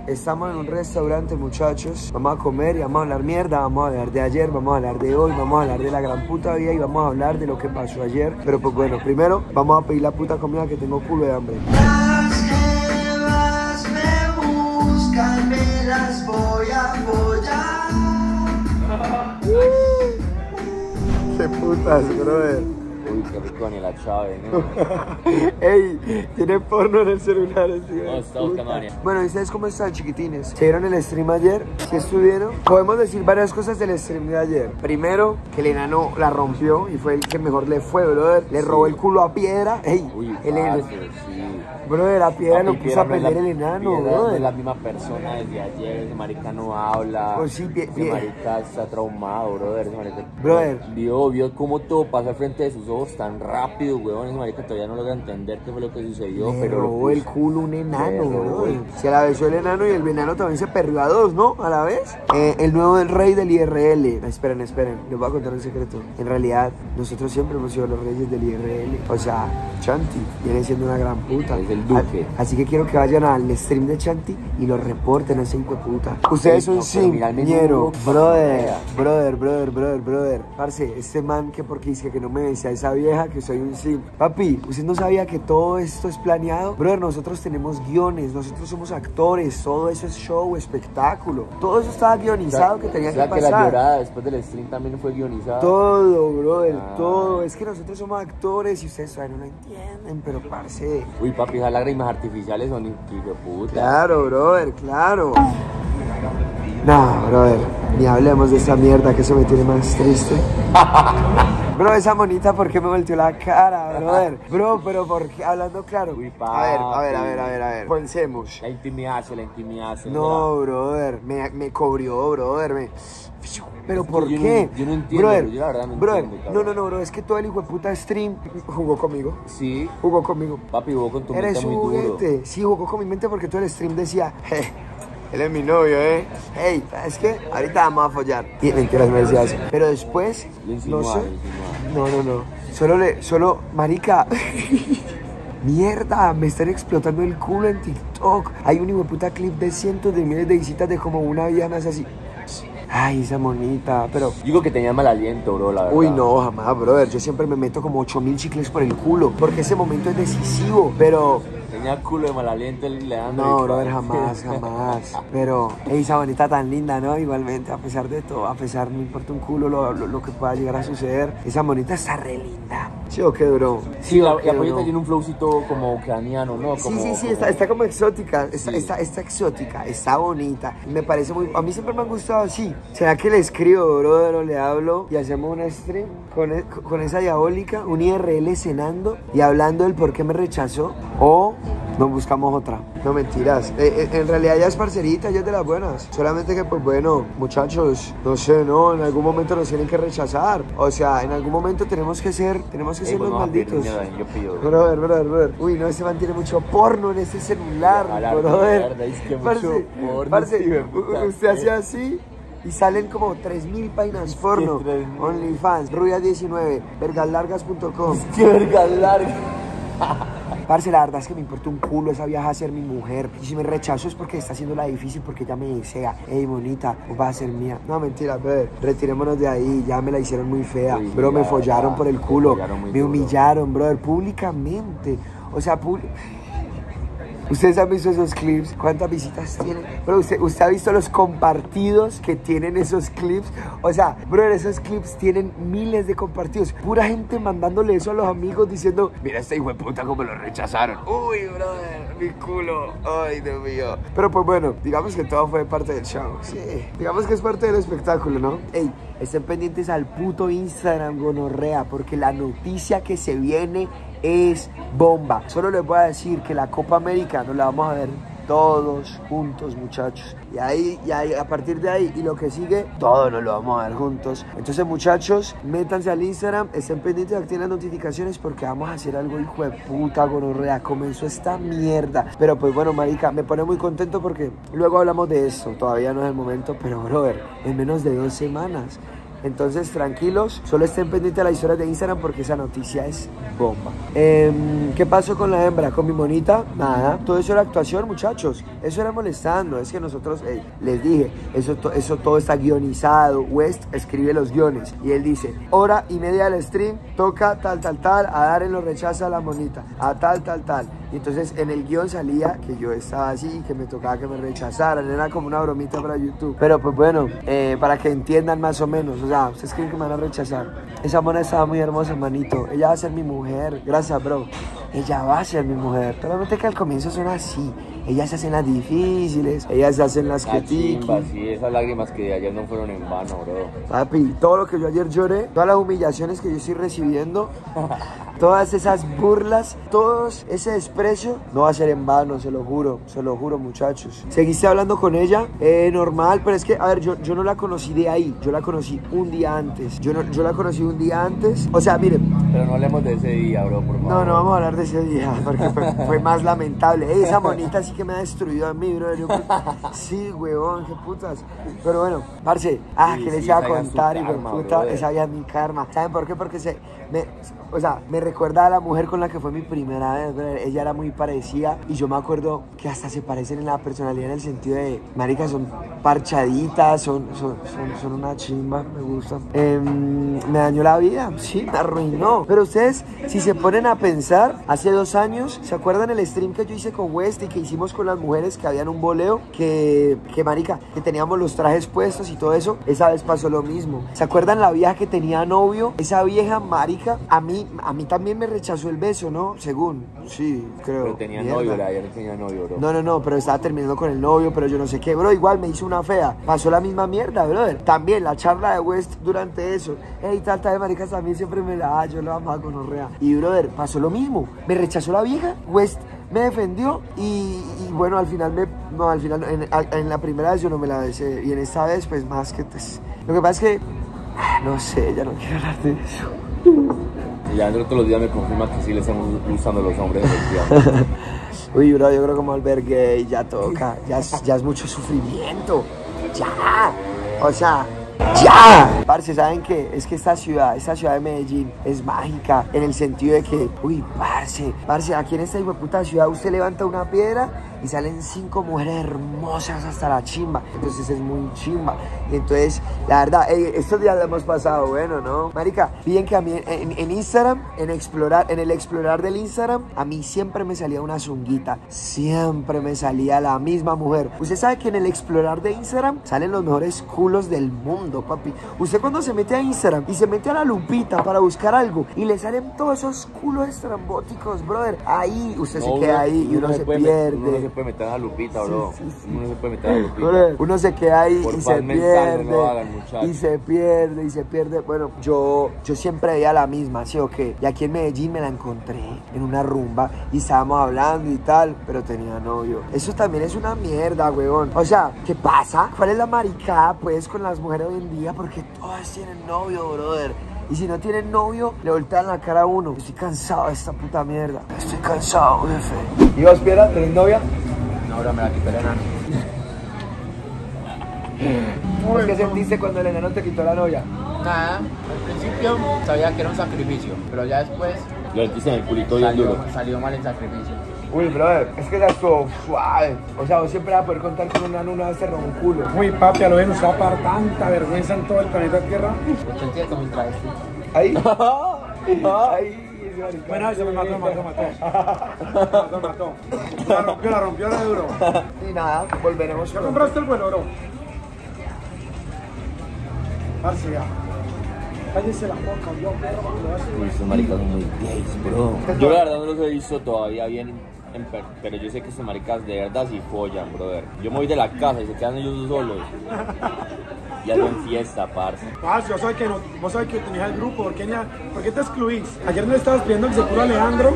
estamos en un restaurante, muchachos. Vamos a comer y vamos a hablar mierda. Vamos a hablar de ayer, vamos a hablar de hoy, vamos a hablar de la gran puta vida y vamos a hablar de lo que pasó ayer. Pero pues bueno, primero vamos a pedir la puta comida que tengo culo de hambre. Las jevas me buscan, me las voy a apoyar. Qué putas, brother. Uy, qué rico Daniela Chávez, ¿no? Ey, tiene porno en el celular, tío. No, está buscando a Daniela. Bueno, ¿y ustedes cómo están, chiquitines? ¿Se vieron el stream ayer? ¿Sí estuvieron? Podemos decir varias cosas del stream de ayer. Primero, que el enano la rompió y fue el que mejor le fue, brother. Le robó el culo a Piedra. Ey, Uy, el enano. sí. Brother, la Piedra lo Papi, puso a Piedra no perder es el enano, Piedra no brother. es la misma persona desde ayer, ese marica no habla. Pues sí, ese marica está traumado, brother. Ese marica Brother. Vio cómo todo pasó al frente de sus ojos tan rápido, weón. Ese marica todavía no logra entender qué fue lo que sucedió, Le pero lo robó el puso. culo un enano, Le robó brother. el- Se la besó el enano y el enano también se perrió a dos, ¿no? A la vez. El nuevo rey del IRL. Esperen, les voy a contar un secreto. En realidad, nosotros siempre hemos sido los reyes del IRL. O sea, Chanti viene siendo una gran puta. Es el duque. Así que quiero que vayan al stream de Chanti y lo reporten a ese hijo de puta. Ustedes son no, pero mira el menú, ñero. brother. Brother. Parce, este man que porque dice que no me decía a esa vieja que soy un sim. Papi, ¿usted no sabía que todo esto es planeado? Brother, nosotros tenemos guiones, nosotros somos actores, todo eso es show, espectáculo. Todo eso estaba guionizado que tenía O sea, que que la pasar. llorada después del stream también fue guionizada. Todo, brother, Ah. todo. Es que nosotros somos actores y ustedes todavía no lo entienden, pero parce. Uy, papi, esas lágrimas artificiales son hijo de puta. Claro, brother, claro. No, brother, ni hablemos de esa mierda que eso me tiene más triste. Bro, esa monita, ¿por qué me volteó la cara, brother? Bro, pero ¿por qué? Hablando claro. Uy, A ver. Pensemos. La intimidaste. No, brother, me cobrió, brother, ¿Pero Es que por yo no- qué? yo no entiendo, brother, yo la verdad no brother, entiendo, cabrón. no, bro, es que todo el hijo de puta stream jugó conmigo. Sí, Jugó conmigo. papi, jugó con tu Eres mente un muy duro. juguete. Sí, jugó con mi mente porque todo el stream decía, él es mi novio, Hey, es que ahorita vamos a follar. Y mentiras, me decía eso. Pero después, Lo no insinuaba, sé. lo insinuaba. No. Solo, marica. Mierda, me están explotando el culo en TikTok. Hay un hijo de puta clip de cientos de miles de visitas de como una vieja nace así. Ay, esa monita, pero... Digo que tenía mal aliento, bro, la verdad. Uy, no, jamás, brother. Yo siempre me meto como 8000 chicles por el culo, porque ese momento es decisivo, pero... Tenía culo de mal aliento el Leandro. No, brother, jamás. Pero, esa bonita tan linda, ¿no? Igualmente, a pesar de todo, no importa un culo lo que pueda llegar a suceder. Esa bonita está re linda. ¿Sí o qué, bro? Sí, o la qué, pollita bro? tiene un flowcito como ucraniano, ¿no? Como, Sí, está como exótica, Sí. está exótica, está bonita. Me parece muy... A mí siempre me han gustado así. ¿Será que le escribo, brother, o le hablo y hacemos una stream con esa diabólica, un IRL cenando y hablando del por qué me rechazó? O nos buscamos otra. No, mentiras. En realidad ya es parcerita, ya es de las buenas. Solamente que, pues bueno, muchachos, no sé, ¿no? En algún momento nos tienen que rechazar. O sea, en algún momento tenemos que ser los malditos. Yo pido. Brother. Uy, no, ese man tiene mucho porno en ese celular, A la brother. mierda, es que Parce, mucho porno, parce, sí, de puta. usted hace así y salen como 3000 páginas porno. 3000. OnlyFans, Rubia19, vergaslargas.com. ¡Qué verga larga! Parce, la verdad es que me importa un culo esa vieja a ser mi mujer. Y si me rechazo es porque está haciendo la difícil, porque ella me desea. Ey, bonita, vos vas a ser mía. No, mentira, brother. Retirémonos de ahí. Ya me la hicieron muy fea. Uy, Bro, me la follaron verdad, por el te culo. follaron muy Me duro. humillaron, brother, públicamente. O sea, ¿ustedes han visto esos clips? ¿Cuántas visitas tienen? Bro, ¿usted ha visto los compartidos que tienen esos clips? O sea, brother, esos clips tienen miles de compartidos. Pura gente mandándole eso a los amigos diciendo, mira este hijo de puta como lo rechazaron. Uy, brother, mi culo. Ay, Dios mío. Pero pues bueno, digamos que todo fue parte del show. Sí, digamos que es parte del espectáculo, ¿no? Ey, estén pendientes al puto Instagram, gonorrea, porque la noticia que se viene es bomba. Solo les voy a decir que la Copa América nos la vamos a ver todos juntos, muchachos. Y ahí, a partir de ahí y lo que sigue, todo nos lo vamos a ver juntos. Entonces, muchachos, métanse al Instagram, estén pendientes, activen las notificaciones porque vamos a hacer algo, hijo de puta, gonorrea. Comenzó esta mierda. Pero pues bueno, marica, me pone muy contento porque luego hablamos de esto. Todavía no es el momento, pero brother, en menos de 2 semanas Entonces, tranquilos, solo estén pendientes de las historias de Instagram porque esa noticia es bomba. ¿Qué pasó con la hembra? Con mi monita, nada, todo eso era actuación, muchachos. Eso era molestando, es que nosotros, les dije, eso todo está guionizado. West escribe los guiones y él dice, hora y media del stream, toca tal, a Darren lo rechaza a la monita, a tal. Y entonces en el guión salía que yo estaba así, que me tocaba que me rechazaran, era como una bromita para YouTube. Pero pues bueno, para que entiendan más o menos, o sea, ustedes creen que me van a rechazar. Esa mona estaba muy hermosa, hermanito, ella va a ser mi mujer, gracias bro. Ella va a ser mi mujer, solamente que al comienzo son así. Ellas se hacen las difíciles, ellas se hacen las que chimba, sí, esas lágrimas que de ayer no fueron en vano, bro. Papi, todo lo que yo ayer lloré, todas las humillaciones que yo estoy recibiendo, todas esas burlas, todo ese desprecio, no va a ser en vano, se lo juro, muchachos. Seguiste hablando con ella, normal, pero es que, a ver, yo no la conocí de ahí, yo la conocí un día antes. Yo la conocí un día antes, o sea, miren. Pero no hablemos de ese día, bro, por favor. No vamos a hablar de ese día, porque fue más lamentable. Esa monita sí que me ha destruido a mí, bro. Sí, huevón, qué putas. Pero bueno, parce, Sí, que les sí, iba a esa contar, es y su por karma, puta, brother. esa ya es mi karma. ¿Saben por qué? Porque me recuerda a la mujer con la que fue mi primera vez, brother. Ella era muy parecida y yo me acuerdo que hasta se parecen en la personalidad, en el sentido de, marica, son parchaditas, son una chimba, me gustan. Me dañó la vida, sí, me arruinó. Pero ustedes, si se ponen a pensar, hace 2 años, ¿se acuerdan el stream que yo hice con West y que hicimos con las mujeres que habían un boleo? Que marica, que teníamos los trajes puestos y todo eso. Esa vez pasó lo mismo. ¿Se acuerdan la vieja que tenía novio? Esa vieja, marica, a mí también me rechazó el beso, ¿no? Según, sí, creo. Pero tenía Mierda. novio, ayer tenía novio, bro. No, pero estaba terminando con el novio, pero yo no sé qué, bro, igual me hizo una fea. Pasó la misma mierda, brother. También la charla de West durante eso. Ey, tal de maricas también siempre me la yo la amaba con orrea. Y, brother, pasó lo mismo. Me rechazó la vieja, West me defendió y bueno, al final en la primera vez yo no me la besé. Y en esta vez, pues, más que pues, lo que pasa es que, no sé, ya no quiero hablar de eso. Y ya dentro de todos los días me confirma que sí le están gustando los hombres efectivamente. Uy, bro, yo creo que me volver gay, ya toca, ya es mucho sufrimiento, ya, o sea, ya. Parce, ¿saben qué? Es que esta ciudad de Medellín es mágica en el sentido de que, uy, parce, aquí en esta hijueputa ciudad usted levanta una piedra y salen 5 mujeres hermosas hasta la chimba, entonces es muy chimba. Y entonces, la verdad, estos días lo hemos pasado bueno, ¿no? Marica, bien que a mí en Instagram, en el explorar del Instagram, a mí siempre me salía una zunguita, siempre me salía la misma mujer. Usted sabe que en el explorar de Instagram salen los mejores culos del mundo, papi. Usted cuando se mete a Instagram y se mete a la lupita para buscar algo y le salen todos esos culos estrambóticos, brother, ahí usted se queda ahí y uno se pierde. Uno no se puede meter a la lupita, bro. Sí. Uno no se puede meter a la lupita. Brother, uno se queda ahí Por y paz se mental, no lo pierde, hagan, muchachos. y se pierde. Bueno, yo siempre veía la misma, ¿sí o qué? Y aquí en Medellín me la encontré en una rumba y estábamos hablando y tal, pero tenía novio. Eso también es una mierda, huevón. O sea, ¿qué pasa? ¿Cuál es la maricada, pues, con las mujeres hoy en día? Porque todas tienen novio, brother. Y si no tienen novio, le voltean la cara a uno. Estoy cansado de esta puta mierda. Estoy cansado, jefe. ¿Y vos, Piera, tenés novia? No, ahora me la quitó el enano. ¿Qué sentiste cuando el enano te quitó la novia? Nada, al principio sabía que era un sacrificio, pero ya después Lo sentiste en el culito bien duro. salió mal el sacrificio. Uy, brother, es que ya estuvo suave. O sea, vos siempre vas a poder contar con un enano una vez te robó un culo. Uy, papi, a lo menos va a pasar tanta vergüenza en todo el planeta Tierra. Yo sentía como un travesti. Ahí. Ahí. Bueno, se me mató. La rompió de duro. Y nada, volveremos. ¿Ya compraste el vuelo, bro? Parce, ya. Cállese la boca, yo, perro, porque lo vas a Uy, estos maricas son muy gays, bro. Yo la verdad no los he visto todavía bien, pero yo sé que estos maricas de verdad sí follan, brother. Yo me voy de la casa y se quedan ellos solos. Y hacen fiesta, parce. Parce, vos sabés que tenías el grupo, ¿por qué te excluís? Ayer no le estabas pidiendo el seguro a Alejandro.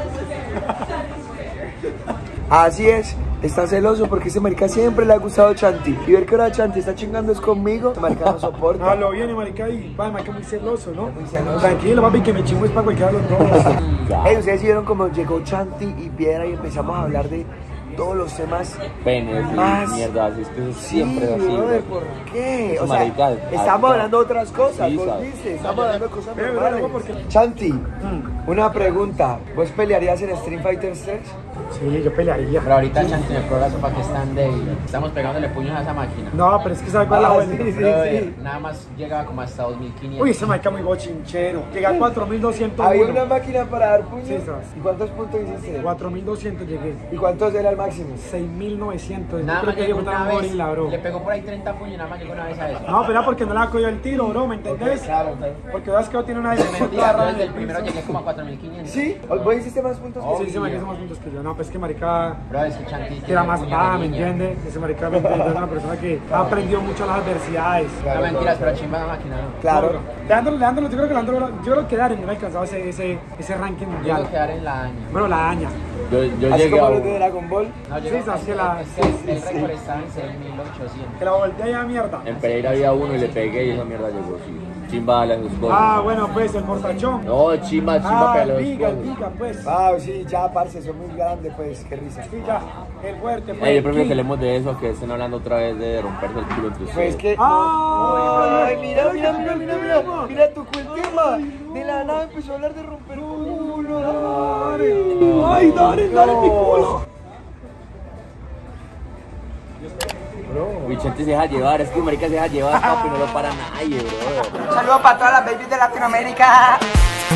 Así es. Está celoso porque ese marica siempre le ha gustado Chanti. Y ver que ahora Chanti está chingando es conmigo, ese marica no soporta. Ah, lo viene, marica, y va, marica muy celoso, ¿no? Tranquilo, papi, que me chingo es para cualquiera de los dos. Ustedes vieron como llegó Chanti y Piedra y empezamos a hablar de todos los temas Penes y más. mierda, así es que eso Sí, siempre es así, brother, bro. ¿por qué? Eso, O sea, marica, estamos hablando de otras cosas, Sí, ¿vos sabes. viste? Estamos hablando de cosas Pero, normales. loco, porque- Chanti, una pregunta. ¿Vos pelearías en Street Fighter 3? Sí, yo pelearía. Pero ahorita Chanti me progreso para que están débil. Estamos pegándole puños a esa máquina. No, pero es que sabe cuál es la buena. sí, sí, Brother, sí. nada más llegaba como hasta 2500. Uy, ese marica muy bochinchero. Llega a 4201. Había una máquina para dar puños. Sí, sabes. ¿Y cuántos puntos hiciste? 4200 llegué. ¿Y cuántos era el máximo? 6900. Nada Yo más creo que llegó yo una un vez. gorila, bro. Le pegó por ahí 30 puños, nada más llegó una vez a eso. No, pero era porque no le ha cogido el tiro, bro, ¿me entendés? Claro, entonces. Porque veas que no tiene una De defensa mentira, rara yo en desde el el primero piso. llegué como a 4500. ¿Sí? ¿Vos hiciste más puntos que Sí, yo? ese marica hizo más puntos que yo. No, pues que marica Bro, es que Chanti que era tiene más puño pa, de ¿me niña. entiendes? Ese marica es una persona que ha aprendido mucho las adversidades. No mentiras, pero chimba la máquina, ¿no? Claro. Leandro, yo creo que Darren no ha alcanzado ese ranking Yo mundial. tengo que dar en la año. Bueno, la daña. Yo Así llegué como a los de Dragon Ball. No, Sí, llegó sabes que la- es que el récord estaba en 6800. Que la voltea ya mierda. En Pereira había uno y le pegué y esa mierda llegó, sí. Chimba a las dos cosas. Ah, bueno, pues el portachón. No, chimba Ah, para el los pica, cosas. pues. Ah, sí, ya, parce, son muy grandes, pues, qué risa. Sí, ya. El fuerte, pues. Yo prefiero King. que hablemos de eso que estén hablando otra vez de romperse el culo entre Pues ustedes. que... ¡Ah! Ay, mira, mira, tocó el tema. De la nada empezó a hablar de romper culo. Ay, dale, mi culo. Vicente se deja llevar, es que marica se deja llevar, papi, no lo para nadie, bro. Saludos para todas las babies de Latinoamérica.